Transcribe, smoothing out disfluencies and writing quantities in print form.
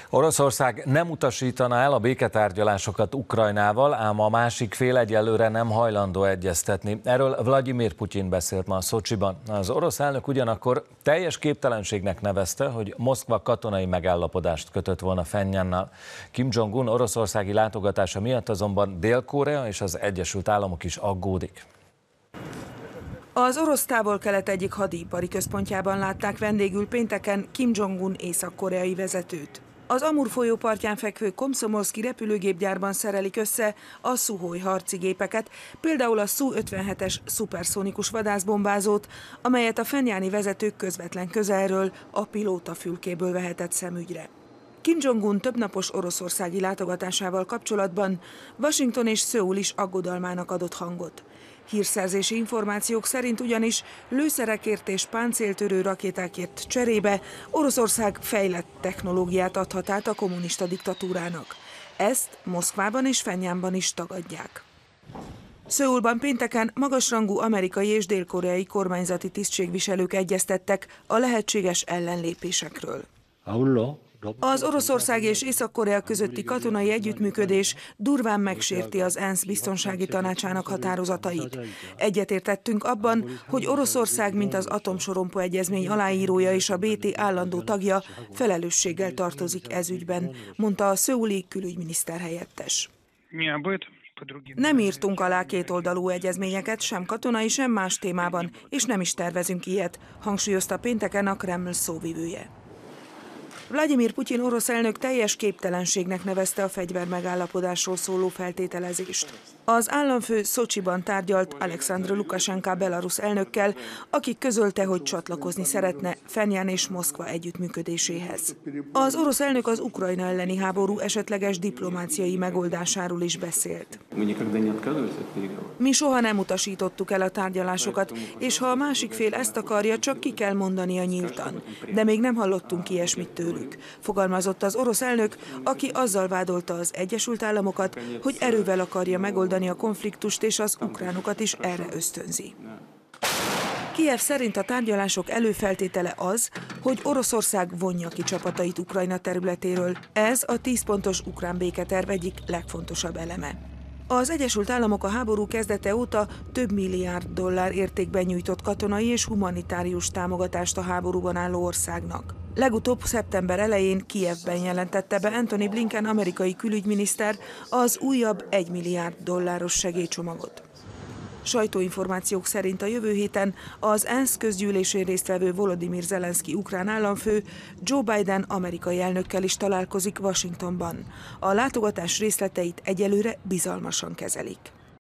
Oroszország nem utasítaná el a béketárgyalásokat Ukrajnával, ám a másik fél egyelőre nem hajlandó egyeztetni. Erről Vladimir Putyin beszélt ma Szocsiban. Az orosz elnök ugyanakkor teljes képtelenségnek nevezte, hogy Moszkva katonai megállapodást kötött volna Pjenjannal. Kim Jong-un oroszországi látogatása miatt azonban Dél-Korea és az Egyesült Államok is aggódik. Az orosz távol-kelet egyik hadipari központjában látták vendégül pénteken Kim Jong-un észak-koreai vezetőt. Az Amur folyó partján fekvő Komszomolszki repülőgépgyárban szerelik össze a Szuhoj harci gépeket, például a Su-57-es szuperszónikus vadászbombázót, amelyet a pjenjani vezetők közvetlen közelről, a pilótafülkéből vehetett szemügyre. Kim Jong-un többnapos oroszországi látogatásával kapcsolatban Washington és Szöul is aggodalmának adott hangot. Hírszerzési információk szerint ugyanis lőszerekért és páncéltörő rakétákért cserébe Oroszország fejlett technológiát adhat át a kommunista diktatúrának. Ezt Moszkvában és Pjenjanban is tagadják. Szöulban pénteken magasrangú amerikai és dél-koreai kormányzati tisztségviselők egyeztettek a lehetséges ellenlépésekről. Az Oroszország és Észak-Korea közötti katonai együttműködés durván megsérti az ENSZ biztonsági tanácsának határozatait. Egyetértettünk abban, hogy Oroszország, mint az atomsorompó egyezmény aláírója és a BT állandó tagja felelősséggel tartozik ez ügyben, mondta a szöuli külügyminiszter helyettes. Nem írtunk alá kétoldalú egyezményeket, sem katonai, sem más témában, és nem is tervezünk ilyet, hangsúlyozta pénteken a Kreml szóvivője. Vladimir Putyin orosz elnök teljes képtelenségnek nevezte a fegyvermegállapodásról szóló feltételezést. Az államfő Szocsiban tárgyalt Alexandr Lukasenka belarusz elnökkel, aki közölte, hogy csatlakozni szeretne Pjenjan és Moszkva együttműködéséhez. Az orosz elnök az Ukrajna elleni háború esetleges diplomáciai megoldásáról is beszélt. Mi soha nem utasítottuk el a tárgyalásokat, és ha a másik fél ezt akarja, csak ki kell mondania nyíltan. De még nem hallottunk ilyesmit tőlük, fogalmazott az orosz elnök, aki azzal vádolta az Egyesült Államokat, hogy erővel akarja megoldani a konfliktust, és az ukránokat is erre ösztönzi. Kijev szerint a tárgyalások előfeltétele az, hogy Oroszország vonja ki csapatait Ukrajna területéről. Ez a 10 pontos ukrán béketerv egyik legfontosabb eleme. Az Egyesült Államok a háború kezdete óta több milliárd dollár értékben nyújtott katonai és humanitárius támogatást a háborúban álló országnak. Legutóbb szeptember elején Kijevben jelentette be Antony Blinken amerikai külügyminiszter az újabb 1 milliárd dolláros segélycsomagot. Sajtóinformációk szerint a jövő héten az ENSZ közgyűlésén résztvevő Volodymyr Zelenszky ukrán államfő Joe Biden amerikai elnökkel is találkozik Washingtonban. A látogatás részleteit egyelőre bizalmasan kezelik.